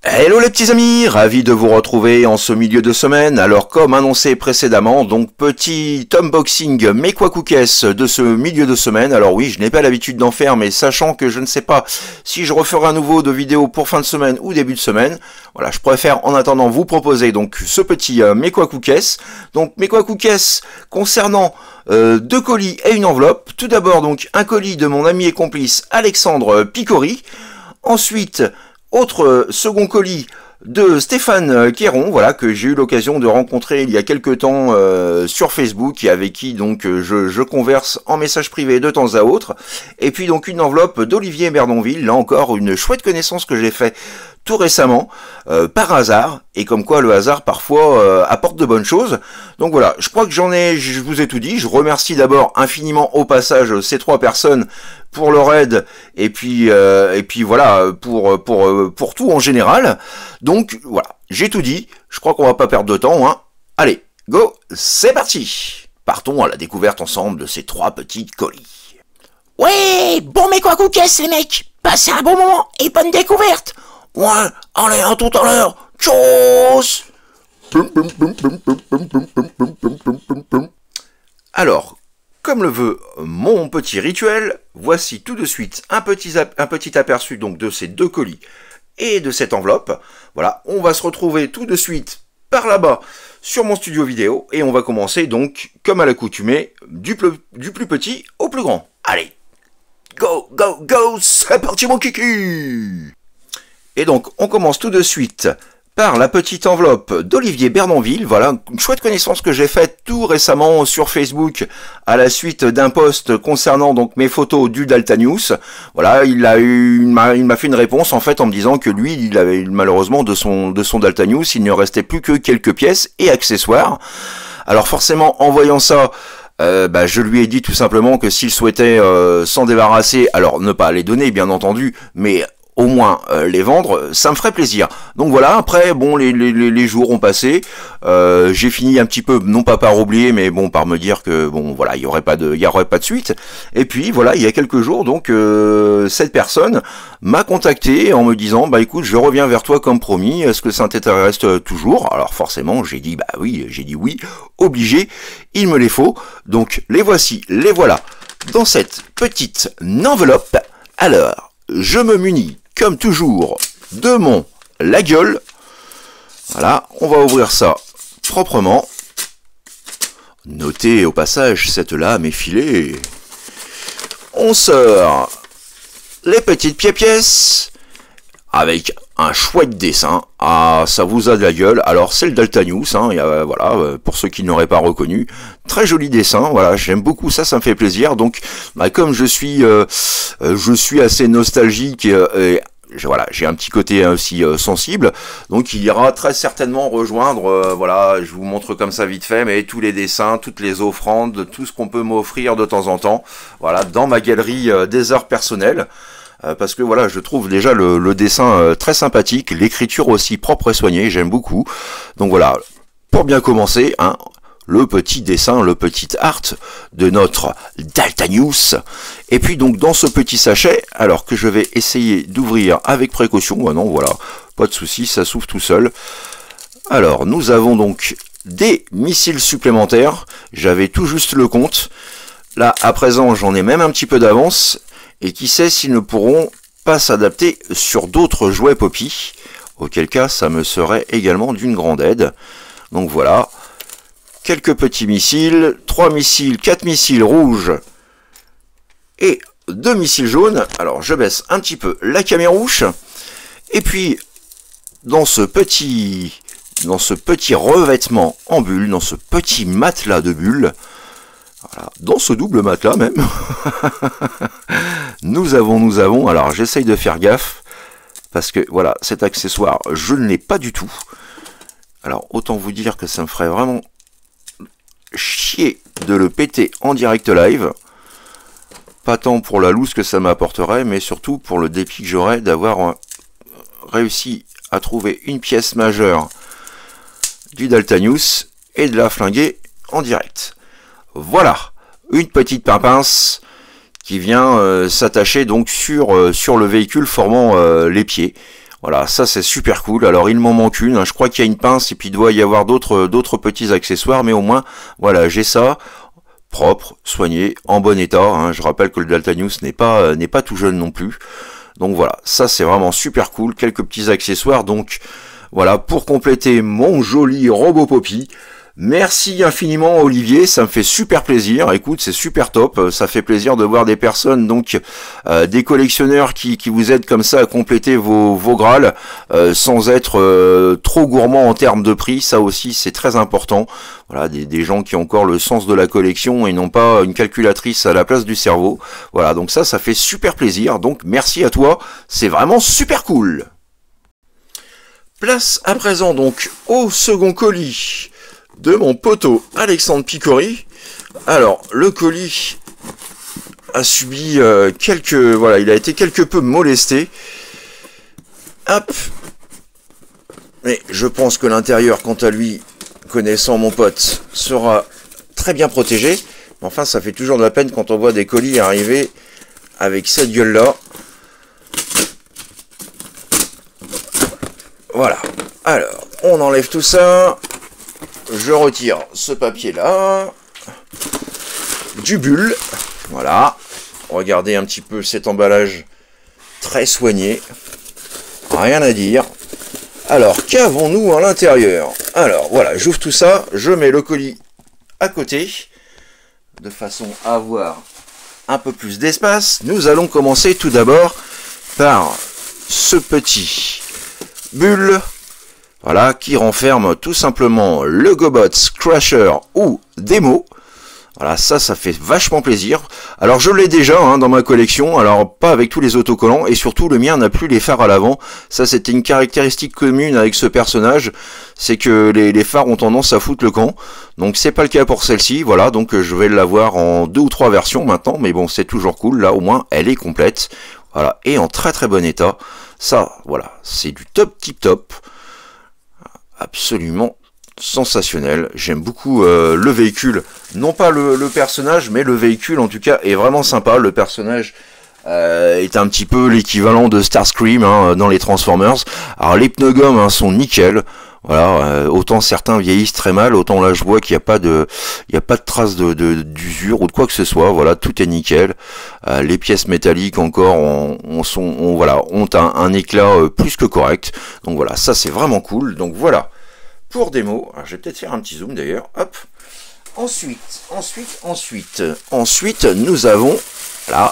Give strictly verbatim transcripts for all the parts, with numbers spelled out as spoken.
Hello les petits amis, ravi de vous retrouver en ce milieu de semaine. Alors comme annoncé précédemment, donc petit unboxing mais quoi cookess de ce milieu de semaine. Alors oui, je n'ai pas l'habitude d'en faire, mais sachant que je ne sais pas si je referai à nouveau de vidéos pour fin de semaine ou début de semaine, voilà, je préfère en attendant vous proposer donc ce petit euh, mais quoi cookess. Donc mais quoi cookess concernant euh, deux colis et une enveloppe. Tout d'abord donc un colis de mon ami et complice Alexandre Picori. Ensuite, autre second colis de Stéphane Quéron, voilà, que j'ai eu l'occasion de rencontrer il y a quelques temps euh, sur Facebook et avec qui donc je, je converse en message privé de temps à autre. Et puis donc une enveloppe d'Olivier Berdonville, là encore une chouette connaissance que j'ai fait tout récemment, euh, par hasard, et comme quoi le hasard parfois euh, apporte de bonnes choses. Donc voilà, je crois que j'en ai, je vous ai tout dit. Je remercie d'abord infiniment au passage ces trois personnes pour leur aide, et puis euh, et puis voilà, pour pour pour tout en général. Donc voilà, j'ai tout dit. Je crois qu'on va pas perdre de temps, hein. Allez, go, c'est parti. Partons à la découverte ensemble de ces trois petits colis. Ouais, bon mais quoi cookess les mecs, passez un bon moment et bonne découverte. Ouais, allez, à tout à l'heure. Tchuss. Alors, comme le veut mon petit rituel, voici tout de suite un petit, un petit aperçu donc de ces deux colis et de cette enveloppe. Voilà, on va se retrouver tout de suite par là-bas sur mon studio vidéo et on va commencer donc, comme à l'accoutumée, du, du plus petit au plus grand. Allez, go, go, go, c'est parti mon kiki! Et donc, on commence tout de suite par la petite enveloppe d'Olivier Berdonville. Voilà, une chouette connaissance que j'ai faite tout récemment sur Facebook à la suite d'un post concernant donc mes photos du Dalta News. Voilà, il a eu, il m'a fait une réponse en fait en me disant que lui, il avait malheureusement de son de son Dalta News, il ne restait plus que quelques pièces et accessoires. Alors forcément, en voyant ça, Euh, bah, je lui ai dit tout simplement que s'il souhaitait euh, s'en débarrasser, alors ne pas les donner bien entendu, mais au moins euh, les vendre, ça me ferait plaisir. Donc voilà, après, bon, les, les, les jours ont passé, euh, j'ai fini un petit peu, non pas par oublier, mais bon, par me dire que, bon, voilà, il y aurait pas de, il y aurait pas de suite. Et puis, voilà, il y a quelques jours, donc, euh, cette personne m'a contacté en me disant, bah écoute, je reviens vers toi comme promis, est-ce que ça t'intéresse toujours? Alors forcément, j'ai dit, bah oui, j'ai dit oui, obligé, il me les faut. Donc, les voici, les voilà, dans cette petite enveloppe. Alors, je me munis comme toujours, de mon la gueule. Voilà, on va ouvrir ça proprement. Notez au passage, cette lame est filée. On sort les petites pièces avec un chouette dessin. Ah, ça vous a de la gueule. Alors, c'est le Dalta News, hein, et, euh, voilà, pour ceux qui n'auraient pas reconnu. Très joli dessin, voilà, j'aime beaucoup ça, ça me fait plaisir. Donc, bah, comme je suis, euh, euh, je suis assez nostalgique et, et voilà, j'ai un petit côté aussi euh, sensible, donc il ira très certainement rejoindre, euh, voilà, je vous montre comme ça vite fait, mais tous les dessins, toutes les offrandes, tout ce qu'on peut m'offrir de temps en temps, voilà, dans ma galerie euh, des arts personnels. Parce que voilà, je trouve déjà le, le dessin euh, très sympathique, l'écriture aussi propre et soignée, j'aime beaucoup. Donc voilà, pour bien commencer, hein, le petit dessin, le petit art de notre Dalta News. Et puis donc dans ce petit sachet, alors que je vais essayer d'ouvrir avec précaution, ah non voilà, pas de souci, ça s'ouvre tout seul. Alors nous avons donc des missiles supplémentaires, j'avais tout juste le compte. Là à présent j'en ai même un petit peu d'avance. Et qui sait s'ils ne pourront pas s'adapter sur d'autres jouets Poppy, auquel cas ça me serait également d'une grande aide. Donc voilà, quelques petits missiles, trois missiles, quatre missiles rouges et deux missiles jaunes. Alors je baisse un petit peu la camérouche. Et puis dans ce petit, dans ce petit revêtement en bulle, dans ce petit matelas de bulles, voilà, dans ce double matelas même, nous avons, nous avons, alors j'essaye de faire gaffe, parce que voilà, cet accessoire, je ne l'ai pas du tout. Alors autant vous dire que ça me ferait vraiment chier de le péter en direct live. Pas tant pour la loose que ça m'apporterait, mais surtout pour le dépit que j'aurais d'avoir réussi à trouver une pièce majeure du Dalta News et de la flinguer en direct. Voilà, une petite pimpince qui vient euh, s'attacher donc sur, euh, sur le véhicule formant euh, les pieds. Voilà, ça c'est super cool. Alors il m'en manque une, hein. Je crois qu'il y a une pince et puis il doit y avoir d'autres d'autres petits accessoires, mais au moins, voilà, j'ai ça, propre, soigné, en bon état, hein. Je rappelle que le Daltanius n'est pas, euh, n'est pas tout jeune non plus. Donc voilà, ça c'est vraiment super cool, quelques petits accessoires, donc voilà, pour compléter mon joli robot Poppy. Merci infiniment Olivier, ça me fait super plaisir, écoute c'est super top, ça fait plaisir de voir des personnes, donc euh, des collectionneurs qui, qui vous aident comme ça à compléter vos, vos Graals, euh, sans être euh, trop gourmand en termes de prix, ça aussi c'est très important, voilà, des, des gens qui ont encore le sens de la collection et non pas une calculatrice à la place du cerveau, voilà, donc ça, ça fait super plaisir, donc merci à toi, c'est vraiment super cool. Place à présent donc au second colis de mon poteau Alexandre Picori. Alors, le colis a subi euh, quelques... Voilà, il a été quelque peu molesté. Hop. Mais je pense que l'intérieur, quant à lui, connaissant mon pote, sera très bien protégé. Enfin, ça fait toujours de la peine quand on voit des colis arriver avec cette gueule-là. Voilà. Alors, on enlève tout ça. Je retire ce papier là, du bulle, voilà, regardez un petit peu cet emballage très soigné, rien à dire. Alors qu'avons-nous à l'intérieur? Alors voilà, j'ouvre tout ça, je mets le colis à côté, de façon à avoir un peu plus d'espace. Nous allons commencer tout d'abord par ce petit bulle. Voilà, qui renferme tout simplement le Gobots Crusher ou démo. Voilà, ça, ça fait vachement plaisir. Alors, je l'ai déjà hein, dans ma collection, alors pas avec tous les autocollants, et surtout, le mien n'a plus les phares à l'avant. Ça, c'était une caractéristique commune avec ce personnage, c'est que les, les phares ont tendance à foutre le camp. Donc, c'est pas le cas pour celle-ci, voilà, donc je vais l'avoir en deux ou trois versions maintenant, mais bon, c'est toujours cool, là, au moins, elle est complète. Voilà, et en très très bon état. Ça, voilà, c'est du top tip top. Absolument sensationnel, j'aime beaucoup euh, le véhicule, non pas le, le personnage, mais le véhicule en tout cas est vraiment sympa. Le personnage euh, est un petit peu l'équivalent de Starscream hein, dans les Transformers. Alors les pneus gommes hein, sont nickel, voilà, euh, autant certains vieillissent très mal, autant là je vois qu'il n'y a pas de il n'y a pas de traces de, de, d'usure ou de quoi que ce soit, voilà, tout est nickel. Euh, les pièces métalliques encore on, on sont, on, voilà, ont un, un éclat euh, plus que correct, donc voilà, ça c'est vraiment cool. Donc voilà pour démo. Alors, je vais peut-être faire un petit zoom d'ailleurs, hop. Ensuite, ensuite, ensuite, ensuite, nous avons là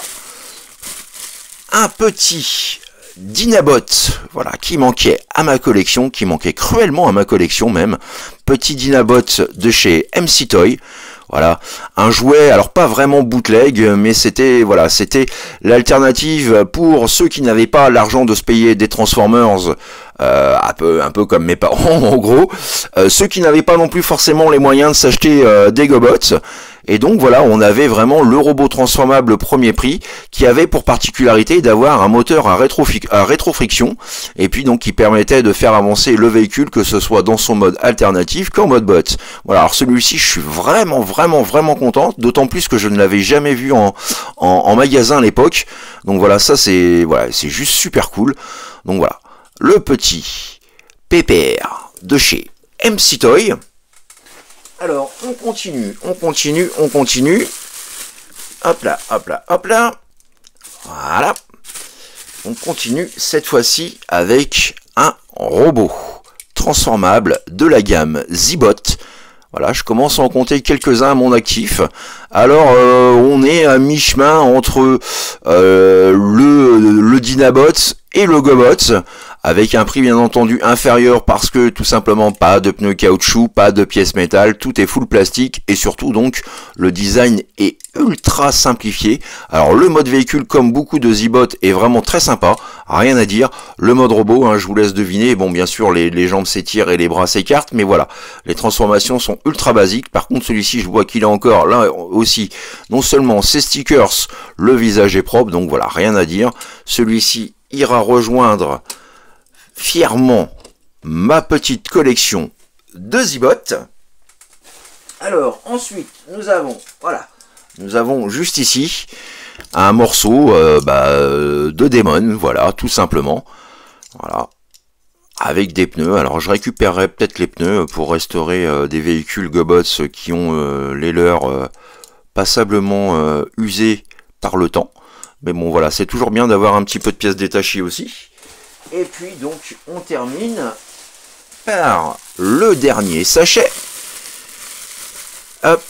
un petit Dinabot, voilà, qui manquait à ma collection, qui manquait cruellement à ma collection même. Petit Dinabot de chez M C Toy. Voilà, un jouet, alors pas vraiment bootleg, mais c'était voilà, c'était l'alternative pour ceux qui n'avaient pas l'argent de se payer des Transformers, euh, un peu un peu comme mes parents en gros, euh, ceux qui n'avaient pas non plus forcément les moyens de s'acheter euh, des Gobots. Et donc voilà, on avait vraiment le robot transformable premier prix qui avait pour particularité d'avoir un moteur à, à rétrofriction et puis donc qui permettait de faire avancer le véhicule, que ce soit dans son mode alternatif qu'en mode bot. Voilà, alors celui-ci je suis vraiment vraiment vraiment content, d'autant plus que je ne l'avais jamais vu en, en, en magasin à l'époque. Donc voilà, ça c'est voilà, c'est juste super cool. Donc voilà, le petit P P R de chez M C Toy. Alors, on continue, on continue, on continue. Hop là, hop là, hop là. Voilà. On continue cette fois-ci avec un robot transformable de la gamme Zibot. Voilà, je commence à en compter quelques-uns à mon actif. Alors, euh, on est à mi-chemin entre euh, le, le Dinabot et le Gobot, avec un prix bien entendu inférieur parce que tout simplement pas de pneus caoutchouc, pas de pièces métal, tout est full plastique et surtout donc le design est ultra simplifié. Alors le mode véhicule, comme beaucoup de Zibot, est vraiment très sympa, rien à dire. Le mode robot, hein, je vous laisse deviner, bon bien sûr les, les jambes s'étirent et les bras s'écartent, mais voilà, les transformations sont ultra basiques. Par contre celui-ci, je vois qu'il a encore là aussi non seulement ses stickers, le visage est propre, donc voilà, rien à dire. Celui-ci ira rejoindre fièrement ma petite collection de Zibot. Alors ensuite nous avons voilà nous avons juste ici un morceau euh, bah, de Daemon, voilà, tout simplement. Voilà, avec des pneus. Alors je récupérerai peut-être les pneus pour restaurer euh, des véhicules Gobots qui ont euh, les leurs euh, passablement euh, usés par le temps. Mais bon voilà, c'est toujours bien d'avoir un petit peu de pièces détachées aussi. Et puis donc on termine par le dernier sachet. Hop.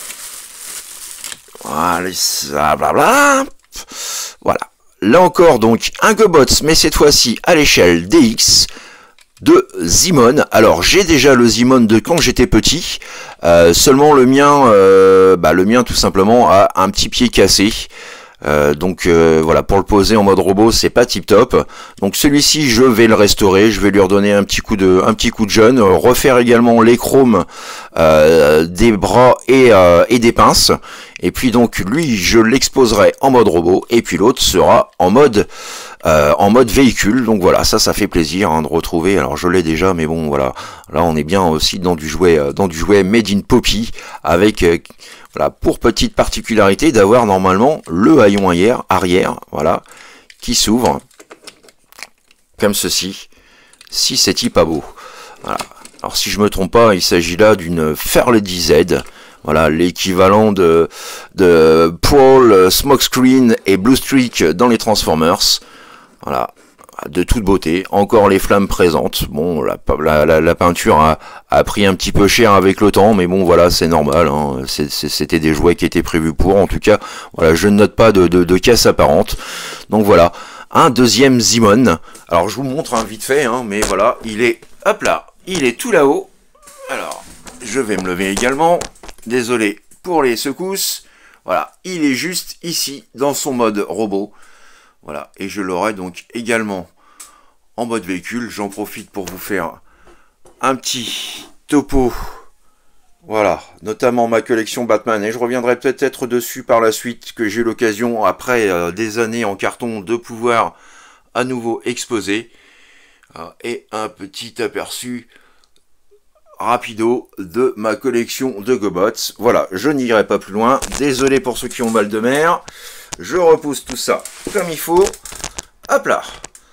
Voilà, ça, blabla. Voilà. Là encore, donc, un Gobots, mais cette fois-ci à l'échelle D X de Zimone. Alors, j'ai déjà le Zimone de quand j'étais petit. Euh, seulement le mien, euh, bah, le mien tout simplement a un petit pied cassé. Euh, donc euh, voilà, pour le poser en mode robot, c'est pas tip top. Donc celui-ci, je vais le restaurer, je vais lui redonner un petit coup de, un petit coup de jeune, refaire également les chromes euh, des bras et, euh, et des pinces. Et puis donc lui, je l'exposerai en mode robot, et puis l'autre sera en mode euh, en mode véhicule. Donc voilà, ça, ça fait plaisir hein, de retrouver. Alors je l'ai déjà, mais bon voilà, là on est bien aussi dans du jouet, euh, dans du jouet made in Poppy avec euh, voilà, pour petite particularité d'avoir normalement le haillon arrière, arrière, voilà, qui s'ouvre comme ceci, si c'est pas beau. Voilà. Alors si je me trompe pas, il s'agit là d'une Fairlady Z, voilà, l'équivalent de, de Paul, Smokescreen et Blue Streak dans les Transformers. Voilà. De toute beauté, encore les flammes présentes. Bon, la, la, la, la peinture a, a pris un petit peu cher avec le temps, mais bon, voilà, c'est normal. Hein. C'était des jouets qui étaient prévus pour. En tout cas, voilà, je ne note pas de, de, de casse apparente. Donc voilà, un deuxième Zimone. Alors, je vous montre hein, vite fait, hein, mais voilà, il est, hop là, il est tout là-haut. Alors, je vais me lever également. Désolé pour les secousses. Voilà, il est juste ici, dans son mode robot. Voilà, et je l'aurai donc également en mode véhicule. J'en profite pour vous faire un petit topo. Voilà, notamment ma collection Batman. Et je reviendrai peut-être dessus par la suite, que j'ai eu l'occasion, après euh, des années en carton, de pouvoir à nouveau exposer. Euh, et un petit aperçu rapido de ma collection de Gobots. Voilà, je n'irai pas plus loin. Désolé pour ceux qui ont mal de mer. Je repousse tout ça comme il faut. Hop là.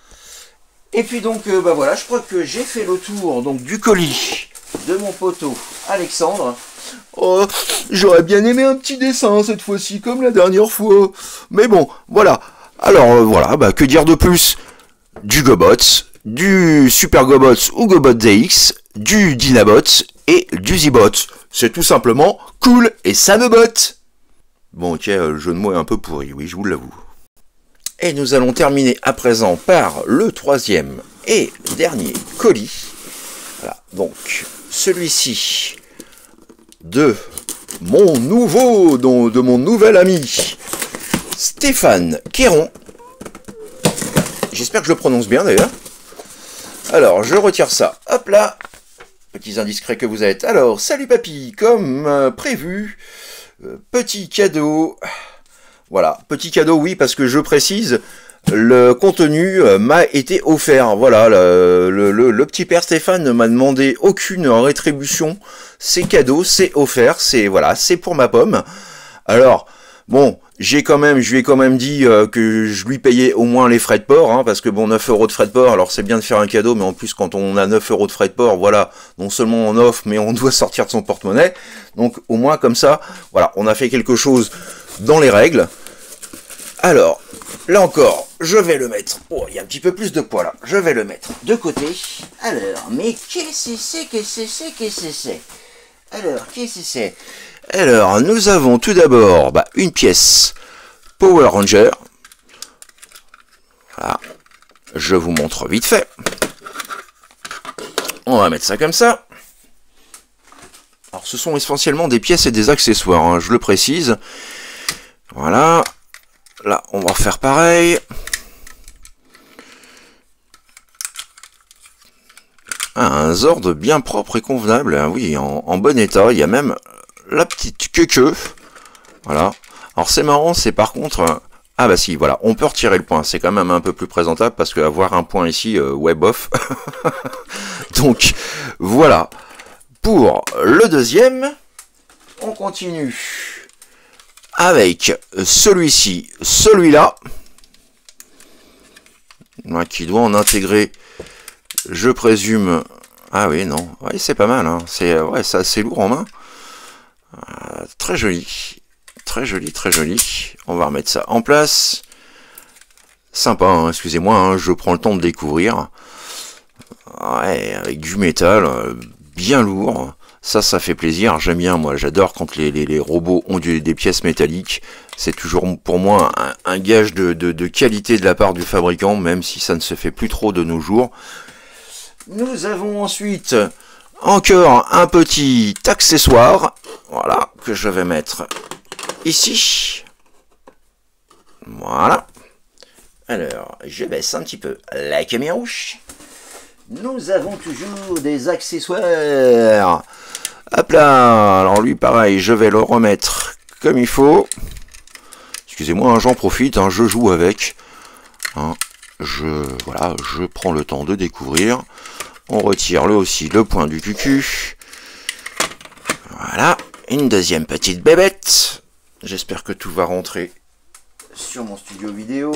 Et puis donc, euh, bah voilà, je crois que j'ai fait le tour donc du colis de mon poteau Alexandre. Oh, j'aurais bien aimé un petit dessin cette fois-ci, comme la dernière fois. Mais bon, voilà. Alors euh, voilà, bah que dire de plus? Du Gobots, du Super Gobots ou Gobot D X, du Dynabot et du Zibot. C'est tout simplement cool et ça me botte. Bon, ok, le jeu de mots est un peu pourri, oui, je vous l'avoue. Et nous allons terminer à présent par le troisième et dernier colis. Voilà, donc, celui-ci de mon nouveau, de mon nouvel ami, Stéphane Quéron. J'espère que je le prononce bien, d'ailleurs. Alors, je retire ça, hop là. Petits indiscrets que vous êtes. Alors, salut papy, comme euh, prévu... Euh, petit cadeau, voilà, petit cadeau, oui, parce que je précise, le contenu euh, m'a été offert, voilà, le, le, le, le petit père Stéphane ne m'a demandé aucune rétribution, c'est cadeau, c'est offert, c'est, voilà, c'est pour ma pomme. Alors, bon, j'ai quand même, je lui ai quand même dit euh, que je lui payais au moins les frais de port, hein, parce que bon, neuf euros de frais de port, alors c'est bien de faire un cadeau, mais en plus quand on a neuf euros de frais de port, voilà, non seulement on offre, mais on doit sortir de son porte-monnaie, donc au moins comme ça, voilà, on a fait quelque chose dans les règles. Alors, là encore, je vais le mettre, oh, il y a un petit peu plus de poids là, je vais le mettre de côté. Alors, mais qu'est-ce que c'est, qu'est-ce que c'est, qu'est-ce que c'est? Alors, qu'est-ce que c'est? Alors, nous avons tout d'abord bah, une pièce Power Ranger. Voilà. Je vous montre vite fait. On va mettre ça comme ça. Alors, ce sont essentiellement des pièces et des accessoires, hein, je le précise. Voilà. Là, on va faire pareil. Ah, un Zord bien propre et convenable. Ah, oui, en, en bon état. Il y a même... la petite queue, voilà. Alors c'est marrant, c'est par contre, ah bah si, voilà, on peut retirer le point, c'est quand même un peu plus présentable parce que avoir un point ici, euh, ouais bof. Donc voilà, pour le deuxième, on continue avec celui-ci, celui-là, qui doit en intégrer je présume... Ah oui, non, ouais, c'est pas mal, hein. C'est ouais, c'est assez lourd en main. Euh, très joli, très joli, très joli. On va remettre ça en place. Sympa, hein, excusez-moi, hein, je prends le temps de découvrir. Ouais, avec du métal, euh, bien lourd. Ça, ça fait plaisir. J'aime bien, moi, j'adore quand les, les, les robots ont du, des pièces métalliques. C'est toujours pour moi un, un gage de, de, de qualité de la part du fabricant, même si ça ne se fait plus trop de nos jours. Nous avons ensuite encore un petit accessoire, voilà, que je vais mettre ici. Voilà. Alors, je baisse un petit peu la caméra. Nous avons toujours des accessoires. Hop là. Alors lui, pareil, je vais le remettre comme il faut. Excusez-moi, hein, j'en profite, hein, je joue avec. Hein, je, voilà, je prends le temps de découvrir. On retire le aussi le point du cucu. Voilà, une deuxième petite bébête. J'espère que tout va rentrer sur mon studio vidéo.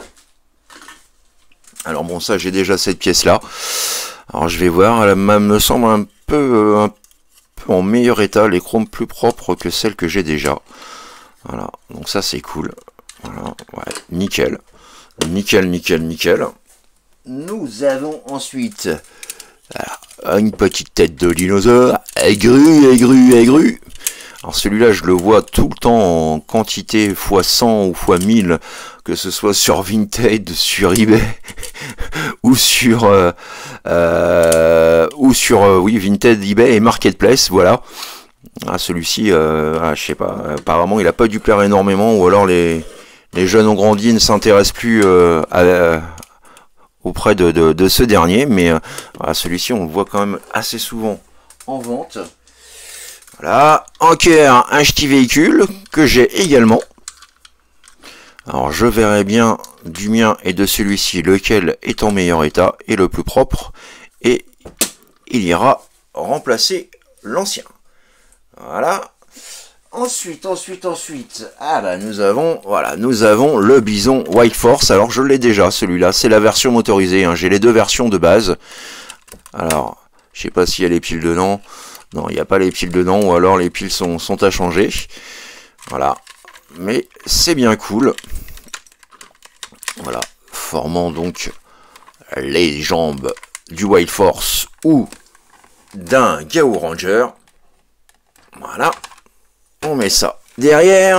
Alors bon, ça j'ai déjà cette pièce là. Alors je vais voir, elle me semble un peu, un peu en meilleur état, les chromes plus propres que celles que j'ai déjà. Voilà, donc ça c'est cool. Voilà, ouais, nickel. Nickel, nickel, nickel. Nous avons ensuite voilà, une petite tête de dinosaure, aigru, aigru, aigru. Alors celui-là, je le vois tout le temps en quantité fois cent ou fois mille, que ce soit sur Vinted, sur eBay, ou sur, euh, euh, ou sur euh, oui, Vinted, eBay et Marketplace, voilà. Ah, celui-ci, euh, ah, je sais pas, apparemment il a pas dû plaire énormément, ou alors les, les jeunes ont grandi et ne s'intéressent plus euh, à... à auprès de, de, de ce dernier, mais euh, voilà, celui-ci on le voit quand même assez souvent en vente. Voilà, encore un petit véhicule que j'ai également. Alors je verrai bien du mien et de celui-ci lequel est en meilleur état et le plus propre, et il ira remplacer l'ancien. Voilà. Ensuite, ensuite, ensuite, ah bah nous avons, voilà, nous avons le Bison White Force. Alors je l'ai déjà, celui-là, c'est la version motorisée, hein. J'ai les deux versions de base. Alors, je sais pas s'il y a les piles dedans. Non, il n'y a pas les piles dedans, ou alors les piles sont, sont à changer. Voilà, mais c'est bien cool. Voilà, formant donc les jambes du White Force ou d'un Gao Ranger. Voilà. On met ça derrière.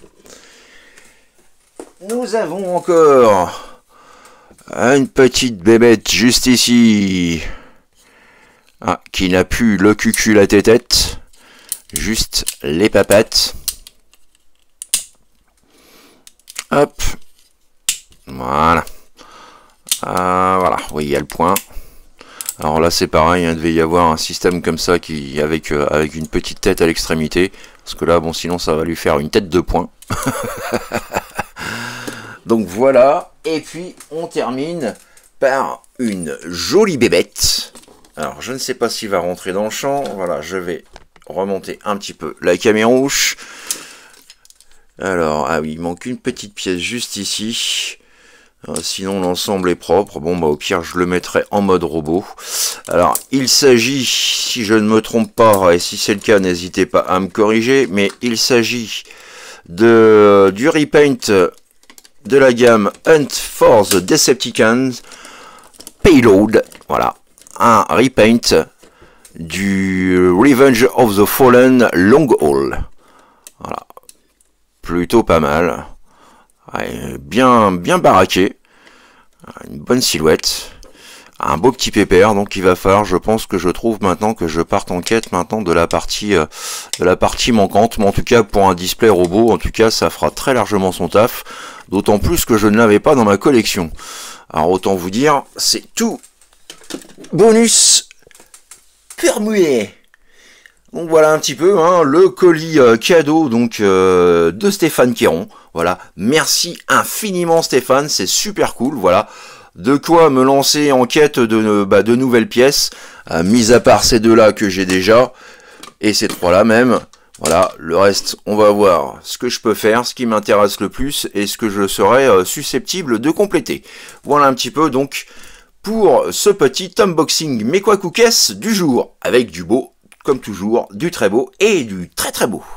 Nous avons encore une petite bébête juste ici. Ah, qui n'a plus le cucu, la tête, juste les papates. Hop. Voilà. Ah, voilà, oui, il y a le point. Alors là c'est pareil, il devait y avoir un système comme ça qui avec, euh, avec une petite tête à l'extrémité. Parce que là, bon, sinon ça va lui faire une tête de poing. Donc voilà. Et puis on termine par une jolie bébête. Alors je ne sais pas s'il va rentrer dans le champ. Voilà, je vais remonter un petit peu la caméra. Alors, ah oui, il manque une petite pièce juste ici. Euh, sinon l'ensemble est propre. Bon bah au pire je le mettrai en mode robot. Alors il s'agit, si je ne me trompe pas, et si c'est le cas n'hésitez pas à me corriger, mais il s'agit de du repaint de la gamme Hunt for the Decepticons Payload. Voilà, un repaint du Revenge of the Fallen Long Haul. Voilà, plutôt pas mal. Ouais, bien, bien baraqué, une bonne silhouette, un beau petit pépère. Donc il va falloir, je pense que je trouve maintenant que je parte en quête maintenant de la partie, euh, de la partie manquante. Mais en tout cas pour un display robot, en tout cas ça fera très largement son taf. D'autant plus que je ne l'avais pas dans ma collection. Alors autant vous dire, c'est tout bonus permué. Donc voilà un petit peu hein, le colis euh, cadeau donc euh, de Stéphane Quéron. Voilà, merci infiniment Stéphane, c'est super cool. Voilà, de quoi me lancer en quête de, bah, de nouvelles pièces, euh, mis à part ces deux là que j'ai déjà et ces trois là même. Voilà, le reste, on va voir ce que je peux faire, ce qui m'intéresse le plus et ce que je serais euh, susceptible de compléter. Voilà un petit peu donc pour ce petit unboxing Mais quoi Cookess du jour, avec du beau, comme toujours, du très beau et du très très beau.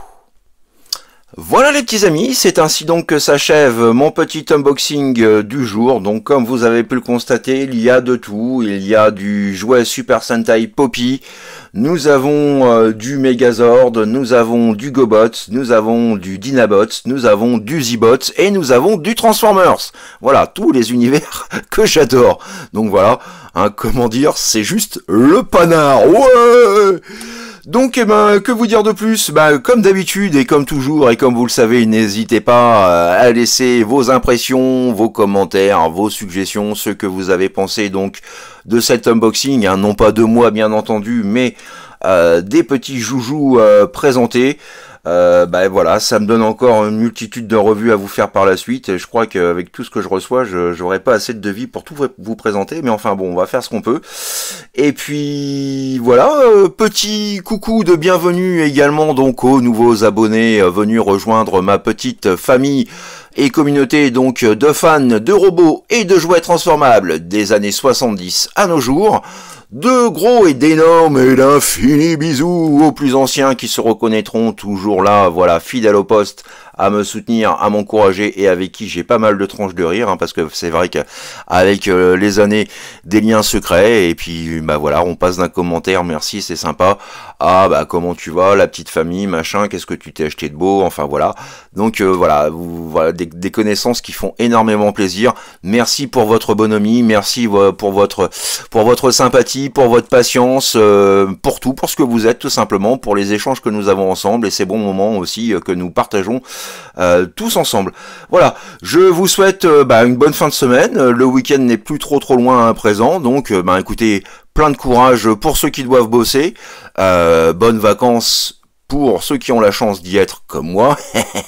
Voilà les petits amis, c'est ainsi donc que s'achève mon petit unboxing du jour. Donc comme vous avez pu le constater, il y a de tout. Il y a du jouet Super Sentai Poppy, nous avons euh, du Megazord, nous avons du Gobot, nous avons du Dinabot, nous avons du Z-Bot et nous avons du Transformers. Voilà, tous les univers que j'adore. Donc voilà, hein, comment dire, c'est juste le panard. Ouais! Donc, eh ben, que vous dire de plus? Bah, comme d'habitude et comme toujours et comme vous le savez, n'hésitez pas à laisser vos impressions, vos commentaires, vos suggestions, ce que vous avez pensé donc de cet unboxing, hein, non pas de moi bien entendu, mais euh, des petits joujoux euh, présentés. Euh, bah voilà, ça me donne encore une multitude de revues à vous faire par la suite. Et je crois qu'avec tout ce que je reçois, je n'aurai pas assez de devis pour tout vous présenter. Mais enfin bon, on va faire ce qu'on peut. Et puis voilà, euh, petit coucou de bienvenue également donc aux nouveaux abonnés euh, venus rejoindre ma petite famille et communauté donc de fans de robots et de jouets transformables des années soixante-dix à nos jours. De gros et d'énormes et d'infinis bisous aux plus anciens qui se reconnaîtront toujours là, voilà, fidèles au poste, à me soutenir, à m'encourager et avec qui j'ai pas mal de tranches de rire, hein, parce que c'est vrai qu'avec euh, les années, des liens secrets, et puis bah voilà, on passe d'un commentaire, merci, c'est sympa, ah bah comment tu vas, la petite famille, machin, qu'est-ce que tu t'es acheté de beau, enfin voilà, donc euh, voilà, vous, voilà des, des connaissances qui font énormément plaisir, merci pour votre bonhomie, merci pour votre, pour votre sympathie, pour votre patience, euh, pour tout, pour ce que vous êtes tout simplement, pour les échanges que nous avons ensemble, et ces bons moments aussi euh, que nous partageons Euh, tous ensemble. Voilà, je vous souhaite euh, bah, une bonne fin de semaine. Le week-end n'est plus trop trop loin à présent, donc euh, bah, écoutez, plein de courage pour ceux qui doivent bosser. Euh, bonnes vacances pour ceux qui ont la chance d'y être comme moi.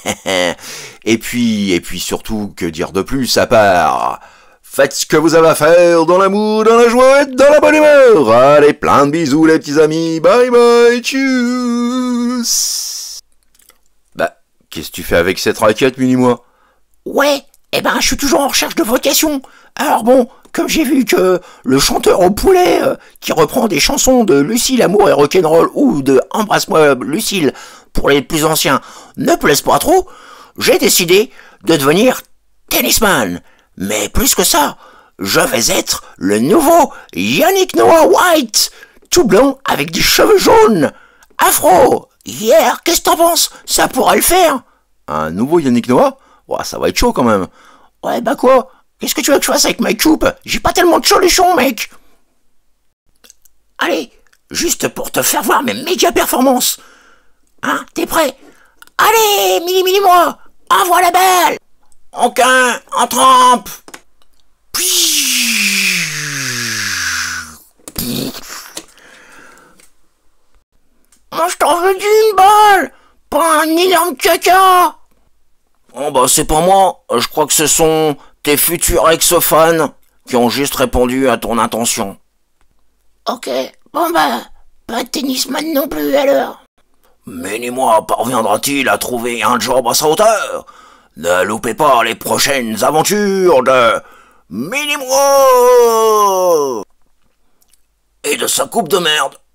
et puis et puis surtout, que dire de plus à part, faites ce que vous avez à faire dans l'amour, dans la joie et dans la bonne humeur. Allez, plein de bisous les petits amis. Bye bye, tchuss. Qu'est-ce que tu fais avec cette raquette, Mini-moi? Ouais, eh ben je suis toujours en recherche de vocation. Alors bon, comme j'ai vu que le chanteur au poulet euh, qui reprend des chansons de Lucille Amour et Rock'n'Roll ou de Embrasse-moi Lucille pour les plus anciens ne plaise pas trop, j'ai décidé de devenir tennisman. Mais plus que ça, je vais être le nouveau Yannick Noah White, tout blanc avec des cheveux jaunes, afro. Yeah, qu'est-ce que t'en penses? Ça pourrait le faire. Un nouveau Yannick Noah? Ouais, ça va être chaud quand même. Ouais, bah quoi? Qu'est-ce que tu veux que je fasse avec ma coupe? J'ai pas tellement de solutions, mec. Allez, juste pour te faire voir mes méga performances. Hein, t'es prêt? Allez, mini mini moi, envoie la balle. Aucun, en trempe. Moi je t'en veux d'une balle, pas un énorme caca. Oh bah c'est pas moi, je crois que ce sont tes futurs ex-fans qui ont juste répondu à ton intention. Ok, bon bah, pas de tennisman non plus alors. Mini-moi parviendra-t-il à trouver un job à sa hauteur? Ne loupez pas les prochaines aventures de Mini-moi et de sa coupe de merde.